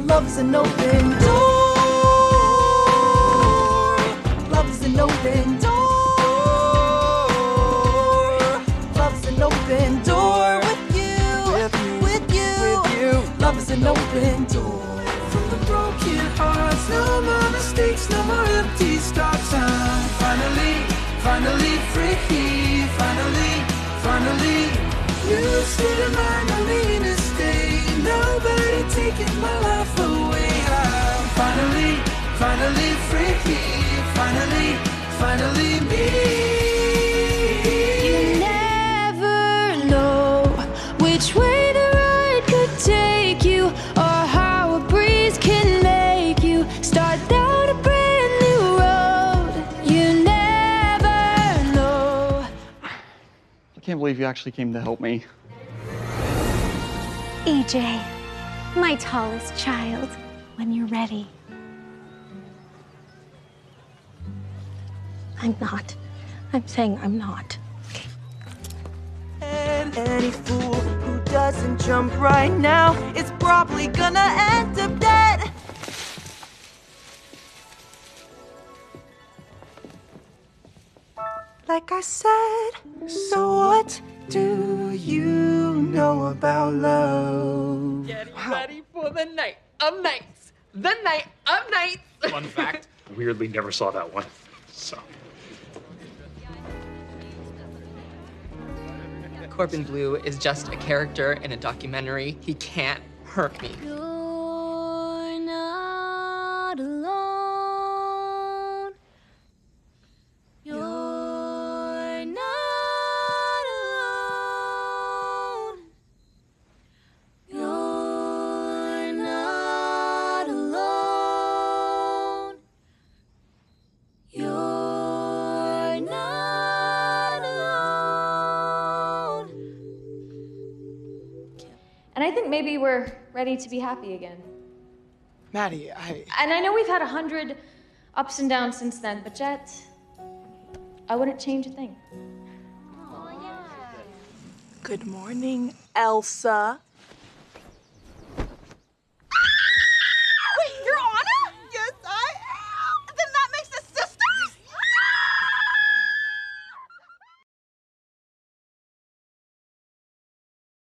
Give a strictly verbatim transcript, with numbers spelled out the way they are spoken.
Love's an open door. Love's an open door. Love's an open door with you, with you, with you. With you. Love's an open door. From the broken hearts, no more mistakes, no more empty stops. I'm finally, finally free. Finally, finally, you stayed in mind, I mean to stay. Nobody taking my life away. I'm finally, finally free. Finally, finally me. You never know which way the ride could take you, or how a breeze can make you start down a brand new road. You never know. I can't believe you actually came to help me. E J, my tallest child, when you're ready. I'm not. I'm saying I'm not. Okay. And any fool who doesn't jump right now is probably gonna end up dead. Like I said, so what do you know about love? Getting ready for the night of nights. The night of nights. Fun fact, weirdly never saw that one. So. Corbin Blue is just a character in a documentary. He can't hurt me. You're not alone. You're not alone. You're not alone. You're not alone. And I think maybe we're ready to be happy again. Maddie, I... And I know we've had a hundred ups and downs since then, but Jet, I wouldn't change a thing. Good morning, Elsa.